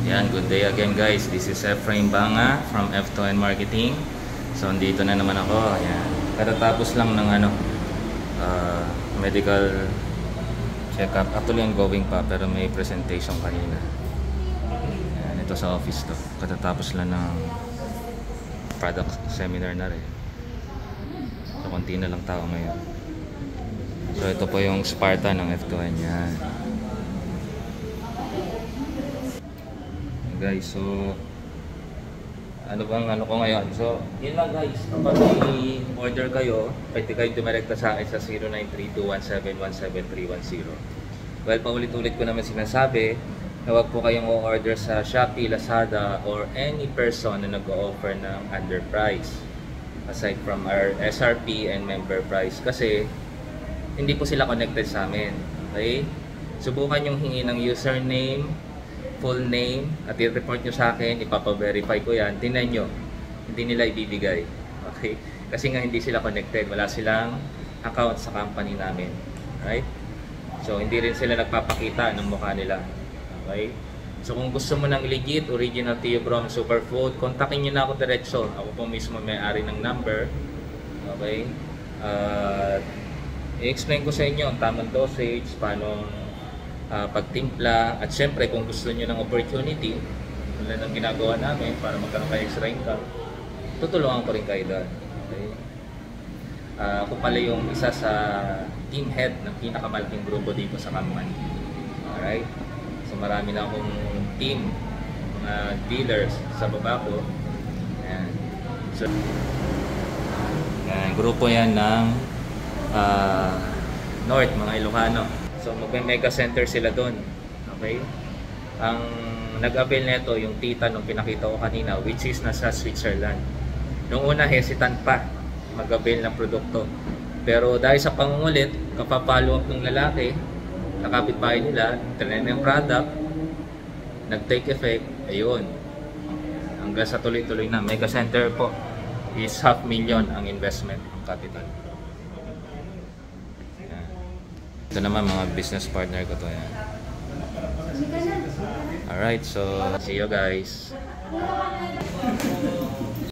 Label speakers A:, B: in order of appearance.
A: Yan, good day again guys. This is Efrain Banga from F2N Marketing. So, dito na naman ako. Yan. Katatapos lang ng medical check-up. Actually, ongoing pa pero may presentation kanina. Yan, ito sa office to. Katatapos lang ng product seminar na rin. So, konti na lang tao ngayon. So, ito po yung Sparta ng F2N. Yan. Guys, so ano ko ngayon? So, yun lang guys. Kapag may order kayo, pwede kayo dumirekta sa akin sa 093217173110. Well, paulit-ulit ko naman sinasabi na huwag po kayong o-order sa Shopee, Lazada, or any person na nag-o-offer ng underprice aside from our SRP and member price kasi hindi po sila connected sa amin. Okay? Subukan yung hingi ng username, full name, at i-report nyo sa akin, ipapa-verify ko yan. Tingnan nyo, hindi nila ibibigay. Okay? Kasi nga hindi sila connected, wala silang account sa company namin. Right? So, hindi rin sila nagpapakita ng mukha nila. Okay? So, kung gusto mo ng legit, original Theobrom Superfood, kontakin nyo na ako diretso. Ako po mismo may-ari ng number. Okay? I-explain ko sa inyo ang tamang dosage, paano pagtimpla, at syempre kung gusto niyo ng opportunity tulad ng ginagawa namin para magkaroon kayo extra income, tutulungan ko rin kayo doon. Okay? Ako pala yung isa sa team head ng pinakamalaking grupo dito sa company. Alright? So marami na akong team, mga dealers sa baba ko. Ayan. So, yan, grupo yan ng North, mga Ilocano. So magme-mega center sila doon. Okay? Ang nag-avail nito yung tita nung pinakita ko kanina, which is nasa Switzerland. Nung una hesitant pa mag-avail ng produkto. Pero dahil sa pangungulit, kapapalo up ng lalaki, nakapitbahay nila, tinry ng product, nag-take effect, ayun. Hanggang sa tuloy-tuloy na. Mega center po is $500,000 ang investment, ang capital. Ito naman mga business partner ko to yan. Alright, so see you guys.